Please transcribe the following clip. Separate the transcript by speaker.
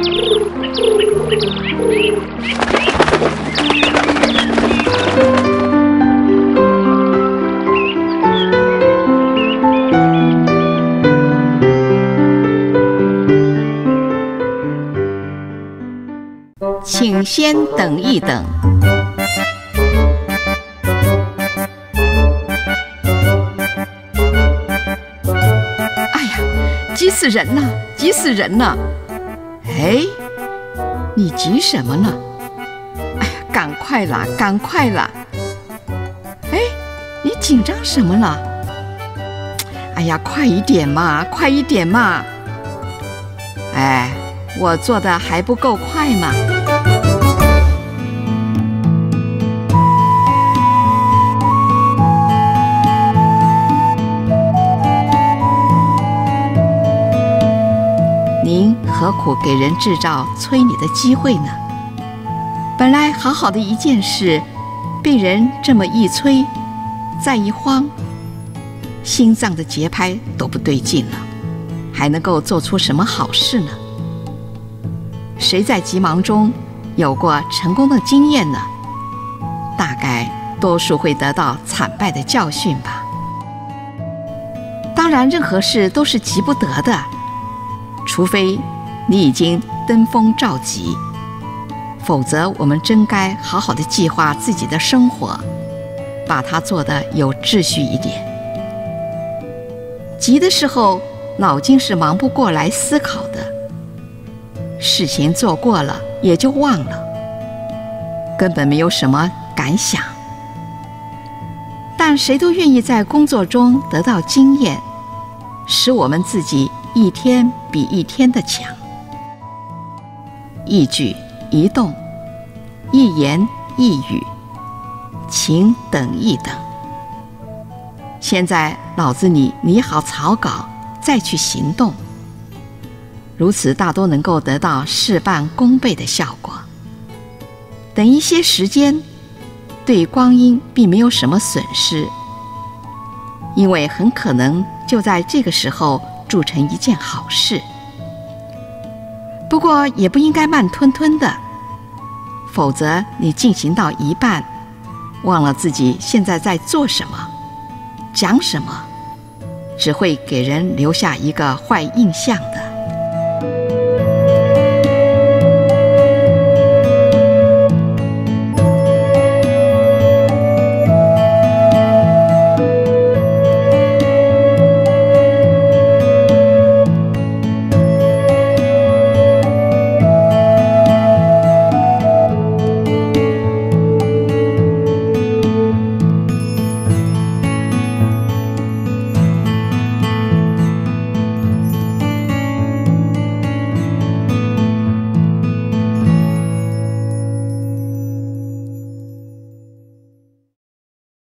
Speaker 1: 请先等一等。哎呀，急死人了，急死人了！哎，你急什么呢？哎呀，赶快啦，赶快啦！哎，你紧张什么了？哎呀，快一点嘛，快一点嘛！哎，我做的还不够快吗？您何苦给人制造催你的机会呢？本来好好的一件事，被人这么一催，再一慌，心脏的节拍都不对劲了，还能够做出什么好事呢？谁在急忙中有过成功的经验呢？大概多数会得到惨败的教训吧。当然，任何事都是急不得的，除非你已经登峰造极，否则我们真该好好的计划自己的生活，把它做得有秩序一点。急的时候，脑筋是忙不过来思考的，事情做过了也就忘了，根本没有什么感想。但谁都愿意在工作中得到经验，使我们自己一天比一天的强。一举一动，一言一语，请等一等。现在脑子里拟好草稿，再去行动，如此大多能够得到事半功倍的效果。等一些时间，对光阴并没有什么损失，因为很可能就在这个时候铸成一件好事。不过也不应该慢吞吞的，否则你进行到一半，忘了自己现在在做什么，讲什么，只会给人留下一个坏印象的。